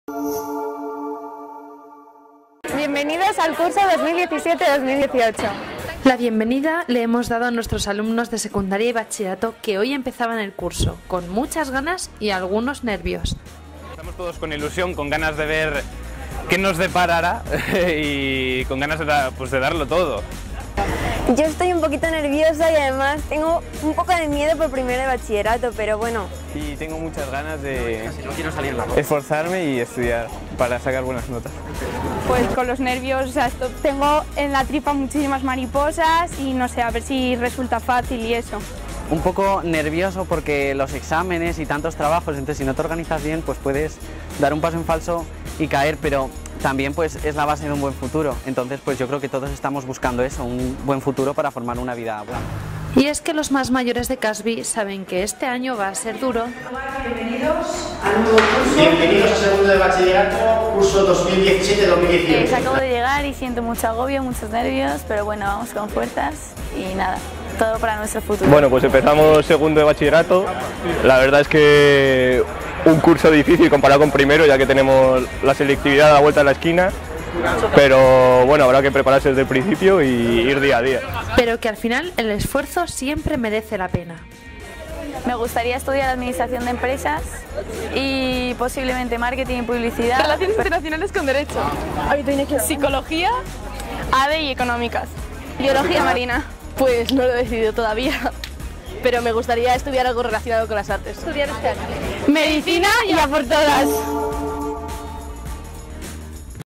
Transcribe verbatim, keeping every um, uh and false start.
Bienvenidos al curso dos mil diecisiete dos mil dieciocho. La bienvenida le hemos dado a nuestros alumnos de secundaria y bachillerato que hoy empezaban el curso, con muchas ganas y algunos nervios. Estamos todos con ilusión, con ganas de ver qué nos deparará y con ganas de, pues, de darlo todo. Yo estoy un poquito nerviosa y además tengo un poco de miedo por primero de bachillerato, pero bueno. Y tengo muchas ganas de esforzarme y estudiar para sacar buenas notas. Pues con los nervios, o sea, esto, tengo en la tripa muchísimas mariposas y no sé, a ver si resulta fácil y eso. Un poco nervioso porque los exámenes y tantos trabajos, entonces si no te organizas bien, pues puedes dar un paso en falso y caer, pero también pues es la base de un buen futuro. Entonces pues yo creo que todos estamos buscando eso, un buen futuro para formar una vida buena. Y es que los más mayores de Casby saben que este año va a ser duro. Bienvenidos al nuevo curso. Bienvenidos a segundo de bachillerato, curso dos mil diecisiete dos mil dieciocho. Eh, acabo de llegar y siento mucho agobio, muchos nervios, pero bueno, vamos con fuerzas y nada, todo para nuestro futuro. Bueno, pues empezamos segundo de bachillerato. La verdad es que un curso difícil comparado con primero, ya que tenemos la selectividad a la vuelta de la esquina. Pero bueno, habrá que prepararse desde el principio y ir día a día. Pero que al final el esfuerzo siempre merece la pena. Me gustaría estudiar Administración de Empresas y posiblemente Marketing y Publicidad. Relaciones Internacionales con Derecho. Psicología, A D E y Económicas. Biología Marina. Pues no lo he decidido todavía, pero me gustaría estudiar algo relacionado con las artes. Estudiar este año. Medicina y a por todas.